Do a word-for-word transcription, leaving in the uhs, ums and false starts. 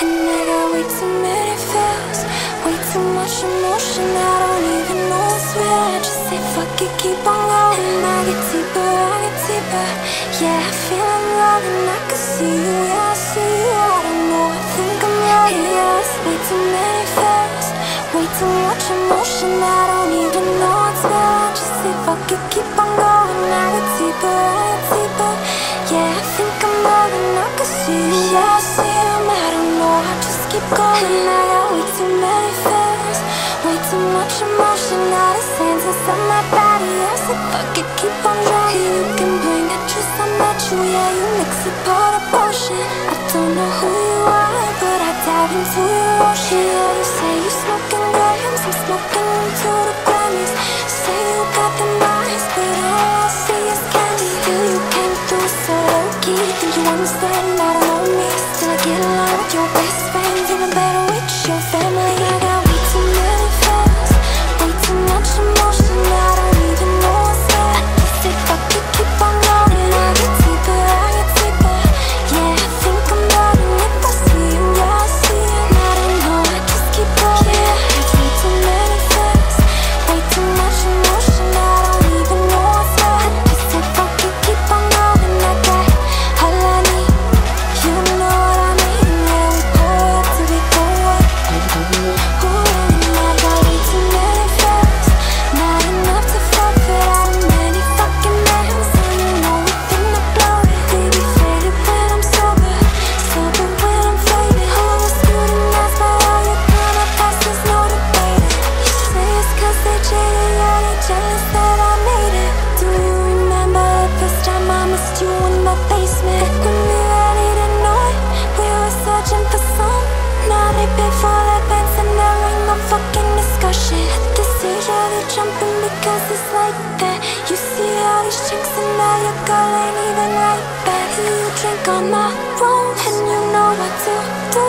And I got way too many feels, way too much emotion. I don't even know what's real. I just say fuck it, keep on going. And I get deeper, I get deeper. Yeah, I feel I'm love and I can see you. Yeah, I see you. I don't know, I think I'm right. Yeah, it's way too many feels, way too much emotion. I don't even know what's real. I just say fuck it, keep on going. I get deeper, I get deeper. Yeah, I think I'm love and I can see you. Yeah, I see him, I don't know, I just keep going. And I got way too many feels, way too much emotion. All the sands inside my body. I said fuck it, keep on driving. You can bring it, just I met you. Yeah, you mix it, pour the potion. I don't know who you are, but I dive into your ocean. Yeah, you say you smoking grams, I'm smoking into the Grammys. Say you got the eyes, but all I see is candy. Still you came through so low-key. Think you understand, I don't know me. Still I get along with your best friends, even better with your family. I got way too many feels, way too much emotion. I don't even know what's there. I just say fuck it, keep on going. And I get deeper, I get deeper. Yeah, I think I'm loving if I see him. Yeah, I see him. I don't know, I just keep going. Yeah, there's way too many feels, way too much emotion. I don't even know what's there. I just say fuck it, keep on going. I got all I need, you know what I mean. Yeah, we pour up till we go up. Ooh, and I got way too many feels, not enough to forfeit. How many fucking men, so you know we finna blow it. Baby faded when I'm sober, sober when I'm faded. Who was scrutinized by all your drama past, there's no debating. You say it's cause they jaded, yeah, they jealous that I made it. Do you remember the first time I missed you in the basement? When we ready to know it, we were searching for some. Now they pay for their pants and there ain't no fucking discussion. At this age, yeah, they jumping because it's like that. You see all these chicks and now your girl ain't even right back. You drink on my own and you know what to do.